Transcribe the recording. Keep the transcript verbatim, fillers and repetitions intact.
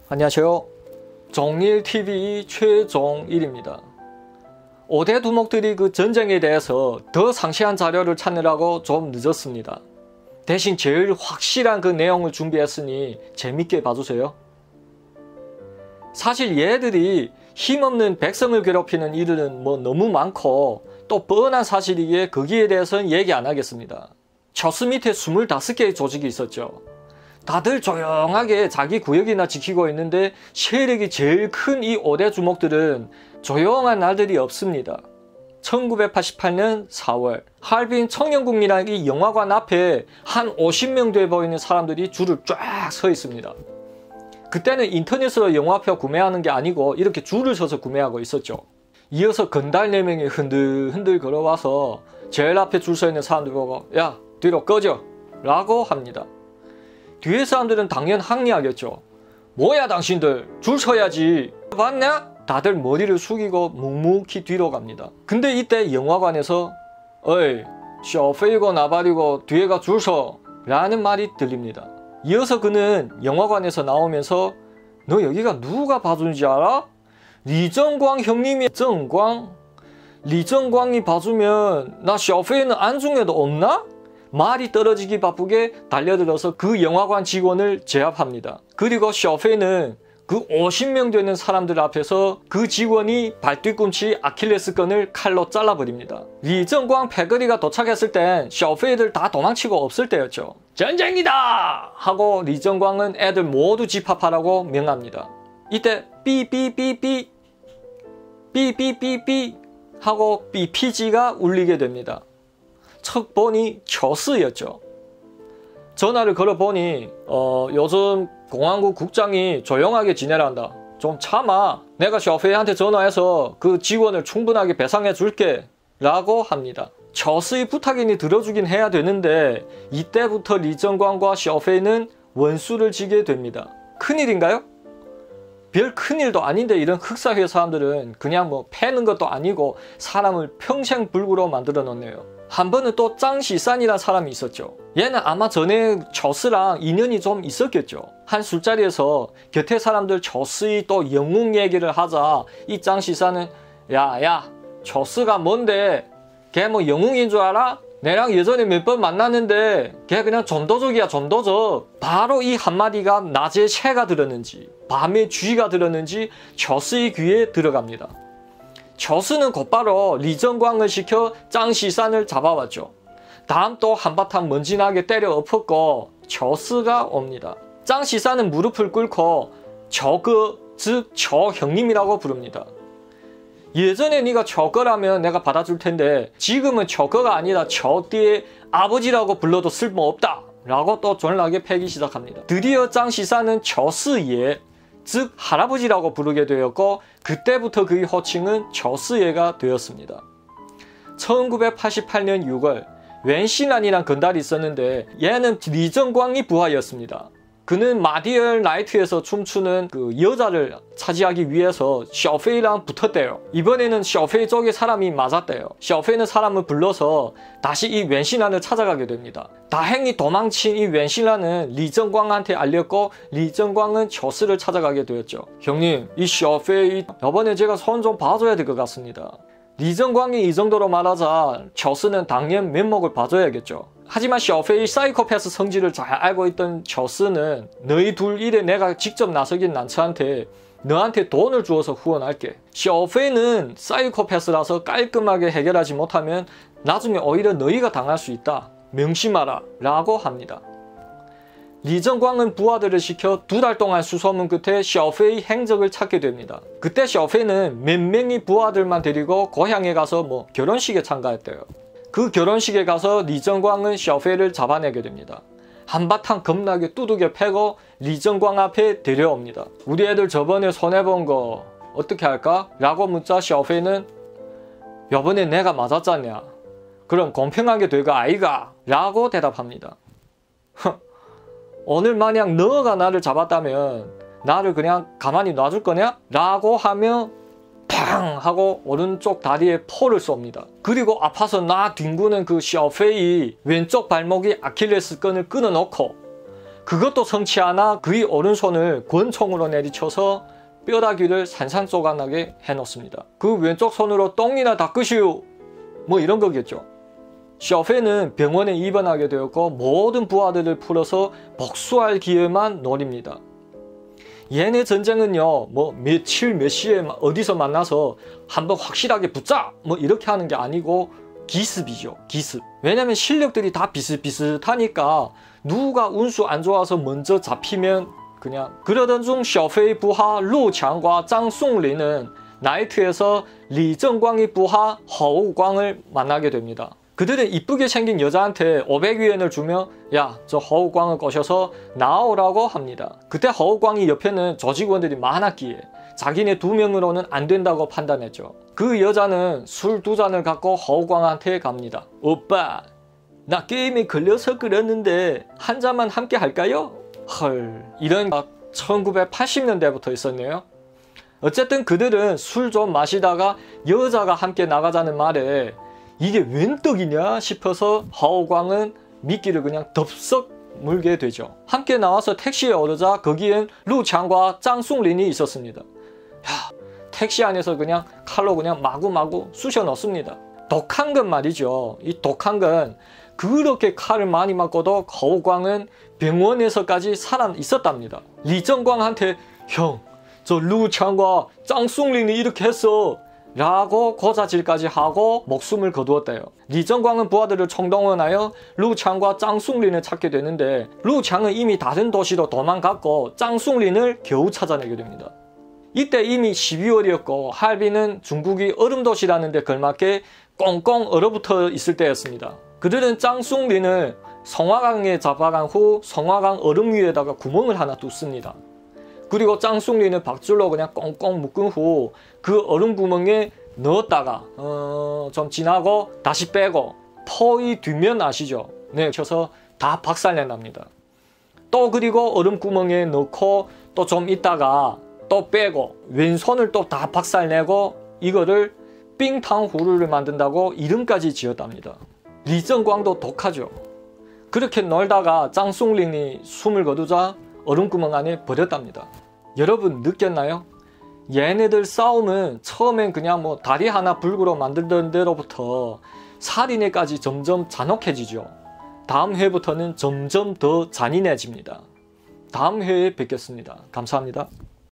안녕하세요. 정일티비 최종일입니다. 오 대 두목들이 그 전쟁에 대해서 더 상세한 자료를 찾느라고 좀 늦었습니다. 대신 제일 확실한 그 내용을 준비했으니 재밌게 봐주세요. 사실 얘들이 힘없는 백성을 괴롭히는 일은 뭐 너무 많고 또 뻔한 사실이기에 거기에 대해서는 얘기 안 하겠습니다. 처스 밑에 스물다섯 개의 조직이 있었죠. 다들 조용하게 자기 구역이나 지키고 있는데 세력이 제일 큰 이 오 대 주목들은 조용한 날들이 없습니다. 천구백팔십팔 년 사월 할빈 청년궁이라는 이 영화관 앞에 한 오십 명 돼 보이는 사람들이 줄을 쫙 서 있습니다. 그때는 인터넷으로 영화표 구매하는 게 아니고 이렇게 줄을 서서 구매하고 있었죠. 이어서 건달 네 명이 흔들흔들 걸어와서 제일 앞에 줄 서 있는 사람들 보고 야 뒤로 꺼져 라고 합니다. 뒤에 사람들은 당연 항의하겠죠. 뭐야 당신들 줄 서야지 봤냐? 다들 머리를 숙이고 묵묵히 뒤로 갑니다. 근데 이때 영화관에서 어이 쇼페이고 나발이고 뒤에가 줄 서 라는 말이 들립니다. 이어서 그는 영화관에서 나오면서 너 여기가 누가 봐주는지 알아? 리정광 형님이 정광? 리정광이 봐주면 나 쇼페이는 안중에도 없나? 말이 떨어지기 바쁘게 달려들어서 그 영화관 직원을 제압합니다. 그리고 쇼페이는 그 오십 명 되는 사람들 앞에서 그 직원이 발뒤꿈치 아킬레스건을 칼로 잘라버립니다. 리정광 패거리가 도착했을 땐 쇼페이들 다 도망치고 없을 때였죠. 전쟁이다! 하고 리정광은 애들 모두 집합하라고 명합니다. 이때 삐삐삐삐 삐삐삐삐 하고 비피지가 울리게 됩니다. 척본이 처스였죠. 전화를 걸어보니 어, 요즘 공안국 국장이 조용하게 지내란다. 좀 참아. 내가 쇼페이한테 전화해서 그 직원을 충분하게 배상해 줄게 라고 합니다. 처스의 부탁이니 들어주긴 해야 되는데 이때부터 리정광과 쇼페이는 원수를 지게 됩니다. 큰일인가요? 별 큰일도 아닌데 이런 흑사회 사람들은 그냥 뭐 패는 것도 아니고 사람을 평생 불구로 만들어 놓네요. 한 번은 또 짱시산이라는 사람이 있었죠. 얘는 아마 전에 처스랑 인연이 좀 있었겠죠. 한 술자리에서 곁에 사람들 처스의 또 영웅 얘기를 하자 이 짱시산은 야야 처스가 뭔데 걔 뭐 영웅인 줄 알아? 내랑 예전에 몇 번 만났는데 걔 그냥 좀도적이야 좀도적. 바로 이 한마디가 낮에 새가 들었는지 밤에 쥐가 들었는지 처스의 귀에 들어갑니다. 처스는 곧바로 리정광을 시켜 짱시산을 잡아왔죠. 다음 또 한바탕 먼지나게 때려 엎었고 처스가 옵니다. 짱시산은 무릎을 꿇고 저그 즉 저 형님이라고 부릅니다. 예전에 네가 저거라면 내가 받아줄 텐데 지금은 저거가 아니라 저 뒤에 아버지라고 불러도 쓸모없다 라고 또 존나게 패기 시작합니다. 드디어 짱시산은 처스예 즉 할아버지라고 부르게 되었고 그때부터 그의 호칭은 처스예가 되었습니다. 천구백팔십팔 년 유월 웬신란이란 건달이 있었는데 얘는 리정광이 부하였습니다. 그는 마디얼 나이트에서 춤추는 그 여자를 차지하기 위해서 쇼페이랑 붙었대요. 이번에는 쇼페이 쪽에 사람이 맞았대요. 쇼페이는 사람을 불러서 다시 이 웬신란을 찾아가게 됩니다. 다행히 도망친 이 웬신란은 리정광한테 알렸고 리정광은 처스를 찾아가게 되었죠. 형님 이 쇼페이 이번에 제가 손 좀 봐줘야 될 것 같습니다. 리정광이 이 정도로 말하자 처스는 당연 면목을 봐줘야겠죠. 하지만 쇼페이 사이코패스 성질을 잘 알고 있던 처스는 너희 둘 일에 내가 직접 나서긴 난처한테 너한테 돈을 주어서 후원할게. 쇼페이는 사이코패스라서 깔끔하게 해결하지 못하면 나중에 오히려 너희가 당할 수 있다. 명심하라 라고 합니다. 리정광은 부하들을 시켜 두 달 동안 수소문 끝에 쇼페이 행적을 찾게 됩니다. 그때 쇼페이는 몇 명의 부하들만 데리고 고향에 가서 뭐 결혼식에 참가했대요. 그 결혼식에 가서 리정광은 쇼페이를 잡아내게 됩니다. 한바탕 겁나게 두둑에 패고 리정광 앞에 데려옵니다. 우리 애들 저번에 손해본 거 어떻게 할까? 라고 묻자 쇼페이는 요번에 내가 맞았잖냐. 그럼 공평하게 될까 아이가? 라고 대답합니다. 오늘 만약 너가 나를 잡았다면 나를 그냥 가만히 놔줄 거냐? 라고 하며 팡 하고 오른쪽 다리에 포를 쏩니다. 그리고 아파서 나 뒹구는 그 쇼페이 왼쪽 발목이 아킬레스건을 끊어놓고 그것도 성치 않아 그의 오른손을 권총으로 내리쳐서 뼈다귀를 산산조각나게 해놓습니다. 그 왼쪽 손으로 똥이나 닦으시오, 뭐 이런 거겠죠. 샤페는 병원에 입원하게 되었고 모든 부하들을 풀어서 복수할 기회만 노립니다. 얘네 전쟁은요, 뭐 며칠 몇 시에 어디서 만나서 한번 확실하게 붙자 뭐 이렇게 하는 게 아니고 기습이죠. 기습. 왜냐면 실력들이 다 비슷비슷하니까 누가 운수 안 좋아서 먼저 잡히면 그냥. 그러던 중 샤페의 부하 루창과 장송린은 나이트에서 리정광의 부하 허우광을 만나게 됩니다. 그들은 이쁘게 생긴 여자한테 오백 위엔을 주며 야, 저 허우광을 꼬셔서 나오라고 합니다. 그때 허우광이 옆에는 조직원들이 많았기에 자기네 두 명으로는 안 된다고 판단했죠. 그 여자는 술 두 잔을 갖고 허우광한테 갑니다. 오빠, 나 게임에 걸려서 그랬는데 한 잔만 함께 할까요? 헐, 이런 천구백팔십 년대부터 있었네요. 어쨌든 그들은 술 좀 마시다가 여자가 함께 나가자는 말에 이게 웬 떡이냐 싶어서 허우광은 미끼를 그냥 덥석 물게 되죠. 함께 나와서 택시에 오르자 거기엔 루창과 장송린이 있었습니다. 야, 택시 안에서 그냥 칼로 그냥 마구마구 쑤셔 넣습니다. 독한 건 말이죠. 이 독한 건 그렇게 칼을 많이 맞고도 허우광은 병원에서까지 살아 있었답니다. 리정광한테 형, 저 루창과 장송린이 이렇게 했어 라고 고자질까지 하고 목숨을 거두었대요. 리정광은 부하들을 총동원하여 루창과 장송린을 찾게 되는데 루창은 이미 다른 도시로 도망갔고 장송린을 겨우 찾아내게 됩니다. 이때 이미 십이월이었고 할빈은 중국이 얼음도시라는 데 걸맞게 꽁꽁 얼어붙어 있을 때였습니다. 그들은 장송린을 성화강에 잡아간 후 성화강 얼음 위에다가 구멍을 하나 뚫습니다. 그리고 장송린을 박줄로 그냥 꽁꽁 묶은 후 그 얼음 구멍에 넣었다가 어, 좀 지나고 다시 빼고 터의 뒷면 아시죠? 네, 쳐서 다 박살낸답니다. 또 그리고 얼음 구멍에 넣고 또 좀 있다가 또 빼고 왼손을 또 다 박살내고 이거를 빙탕후루를 만든다고 이름까지 지었답니다. 리정광도 독하죠. 그렇게 놀다가 장송린이 숨을 거두자 얼음구멍 안에 버렸답니다. 여러분 느꼈나요? 얘네들 싸움은 처음엔 그냥 뭐 다리 하나 불구로 만들던 데로부터 살인에까지 점점 잔혹해지죠. 다음 회부터는 점점 더 잔인해집니다. 다음 회에 뵙겠습니다. 감사합니다.